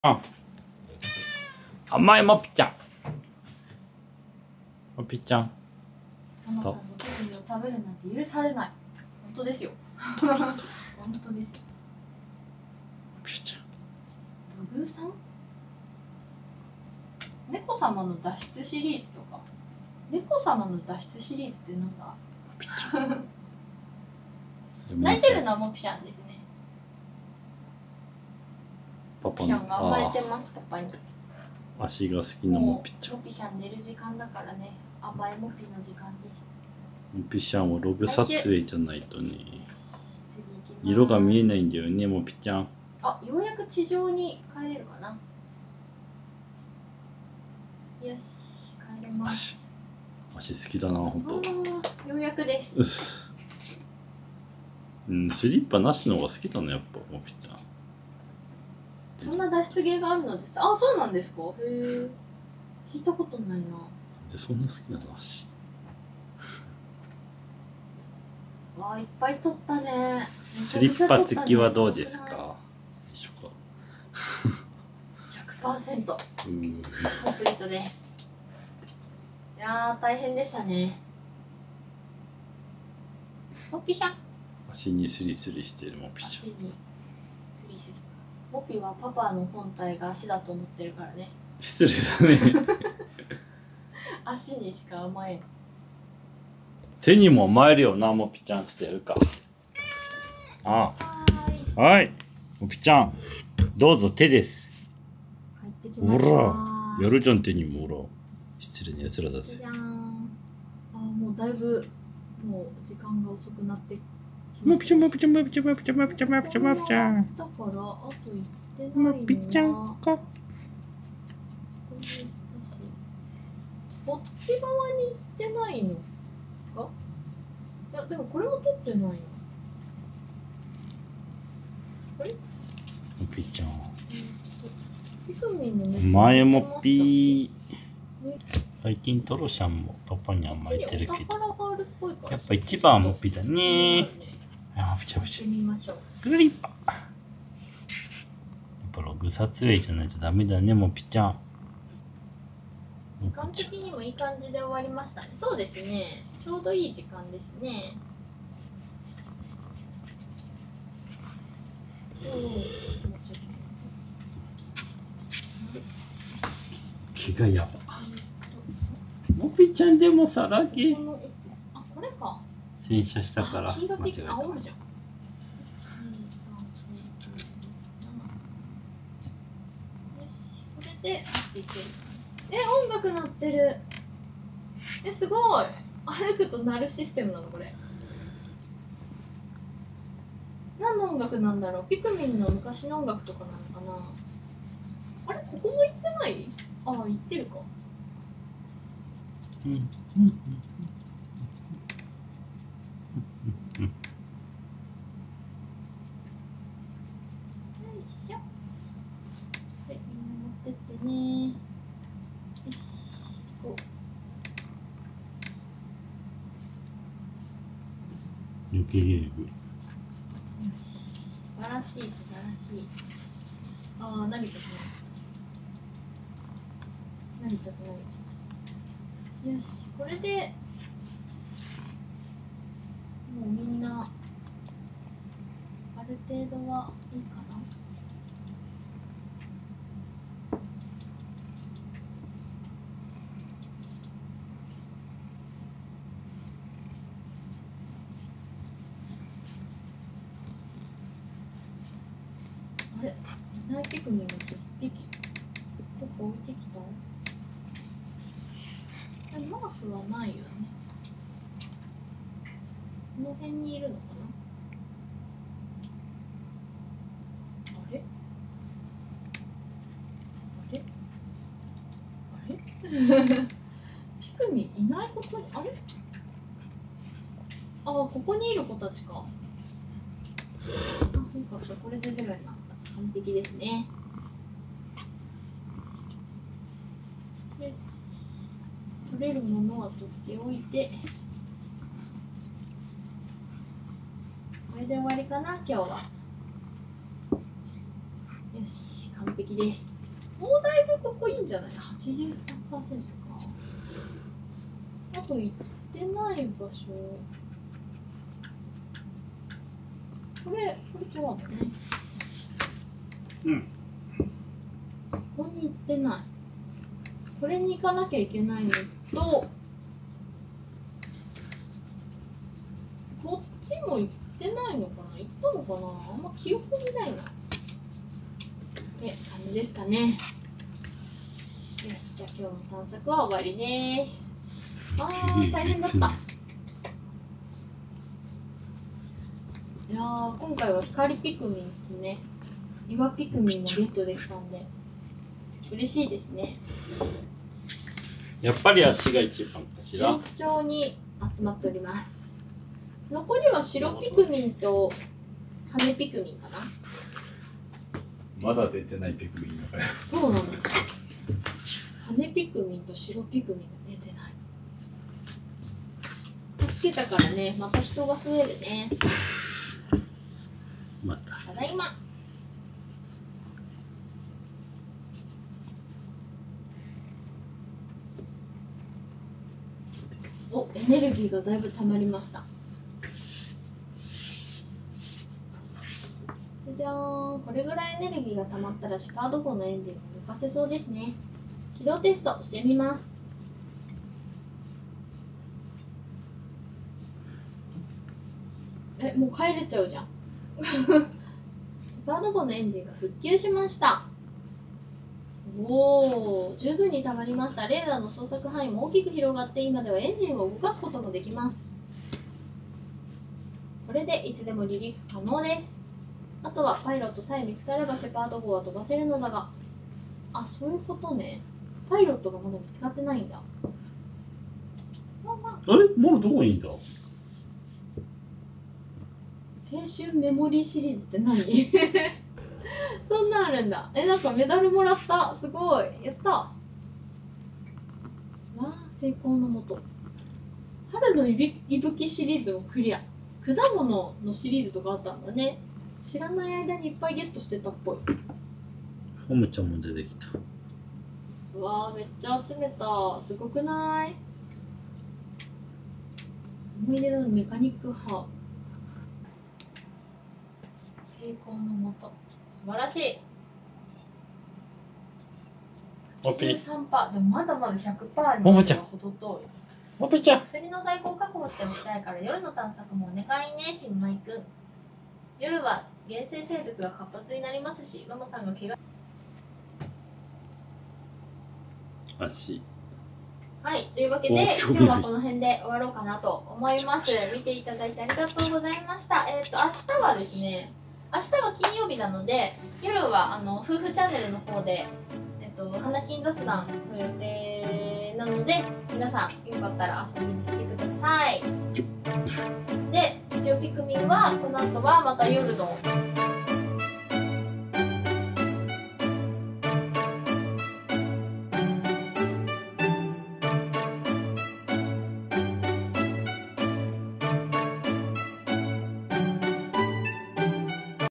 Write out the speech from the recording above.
あ、甘いもぴちゃん。もぴちゃん。 ママさんのプリンを食べるなんて許されない。本当ですよ。本当ですよ。 ぴちゃん。 土偶さん？猫様の脱出シリーズとか。猫様の脱出シリーズってなんだ？泣いてるのはモピシャンですね。モピシャンが甘えてます、パパに。 足が好きなモピちゃん。 モピシャン寝る時間だからね。甘えモピの時間です。 モピちゃんはログ撮影じゃないとね。色が見えないんだよね、モピちゃん。 あ、ようやく地上に帰れるかな。よし、帰れます。 足好きだな、ほんと。 ようやくです。 うん、スリッパなしの方が好きだね、やっぱ、モピちゃん。 そんな脱出ゲーがあるのです。あ、そうなんですか。へえ。聞いたことないな。 で、そんな好きなの足。 わあ、いっぱい取ったね。 スリッパ付きはどうですか。一緒か。 100%。コンプリートです。いやー、大変でしたね。モピシャン。 足にスリスリしてるモピシャン。 足にスリスリ。モピはパパの本体が足だと思ってるからね。 失礼だね。 足にしか甘えん。 手にも甘えるよな、モピちゃんってやるか。ああ。はい。モピちゃん、どうぞ手です。 帰ってきました。 ほら、やるじゃん手にもほら。失礼な奴らだぜ。 じゃーん。あ、もうだいぶもう時間が遅くなってきモピちゃん、モピちゃん、モピちゃん、モピちゃん、モピちゃん、モピちゃん、モピちゃん。 だからあと行ってないのはモピちゃんか。 こっち側に行ってないのか。いやでもこれは取ってないの。あれ？ モピちゃん。 ピクミンのね。 前もピー。最近トロシャンもパパに甘えてるけど。やっぱ一番はモピだね。あ、ピチャピチャ。グリッパ。やっぱログ撮影じゃないとダメだね、モピちゃん。 時間的にもいい感じで終わりましたね。そうですね。ちょうどいい時間ですね。 毛がやば。モピちゃんでもさらけ。 あ、これか。 洗車したから黄色ピク、あ、おるじゃん。これでいける。音楽鳴ってる。すごい。歩くと鳴るシステムなのこれ。何の音楽なんだろう。ピクミンの昔の音楽とかなのかな。あれ、ここも行ってない？ああ、行ってるか。よいしょ。はい、みんな持ってってね。よし、行こう。抜けゲーム。 よし、素晴らしい、素晴らしい。ああ、投げちゃった、投げちゃった。投げちゃった、投げちゃった。よし、これでもうみんなある程度はいいかな。あれ、いないピクミンが10匹どこ置いてきた？マークはないよね。この辺にいるのかな。あれあれピクミンいないことに、あれ、あ、ここにいる子たちか。あ、いいかった。これでゼロになった。完璧ですね。よし。取れるものは取っておいて。これで終わりかな、今日は。よし。 完璧です。もうだいぶここいいんじゃない？ 83% か。あと行ってない場所。これ違うんだね。 うん。 ここに行ってない。これに行かなきゃいけないのと、こっちも行ってないのかな？行ったのかな？あんま記憶にないな。って感じですかね。よし、じゃあ今日の探索は終わりです。あー、大変だった。いやー、今回は光ピクミンとね、岩ピクミンもゲットできたんで、嬉しいですね。 やっぱり足が一番かしら。 順調に集まっております。残りは白ピクミンと羽ピクミンかな。 まだ出てないピクミンだから。 そうなんですよ。羽ピクミンと白ピクミンが出てない。助けたからね、また人が増えるね。 また。 ただいま。お、エネルギーがだいぶ溜まりました。じゃーん、これぐらいエネルギーが溜まったらシェパード号のエンジンが動かせそうですね。起動テストしてみます。もう帰れちゃうじゃん。シェパード号のエンジンが復旧しました。おー、十分に溜まりました。レーダーの捜索範囲も大きく広がって、今ではエンジンを動かすこともできます。これでいつでも離陸可能です。あとはパイロットさえ見つかればシェパード号は飛ばせるのだが、あ、そういうことね。パイロットがまだ見つかってないんだ。 あれモロどこにいんだ？ 青春メモリーシリーズって何？そんなんあるんだ。なんかメダルもらった。すごい。やった。わあ、成功のもと。春の息吹シリーズをクリア。果物のシリーズとかあったんだね。知らない間にいっぱいゲットしてたっぽい。 ホムちゃんも出てきた。 うわあ、めっちゃ集めた。すごくない？思い出のメカニックハーブ。成功のもと。素晴らしい。83%。でもまだまだ 100% には程遠い。 モペちゃん。 薬の在庫を確保しておきたいから夜の探索もお願いね、新米くん。夜は原生生物が活発になりますし、ママさんが怪我。 足。 はい、というわけで今日はこの辺で終わろうかなと思います。見ていただいてありがとうございました。明日はですね、明日は金曜日なので、夜は夫婦チャンネルの方で、花金雑談の予定なので、皆さんよかったら遊びに来てください。で、一応ピクミンはこの後はまた夜の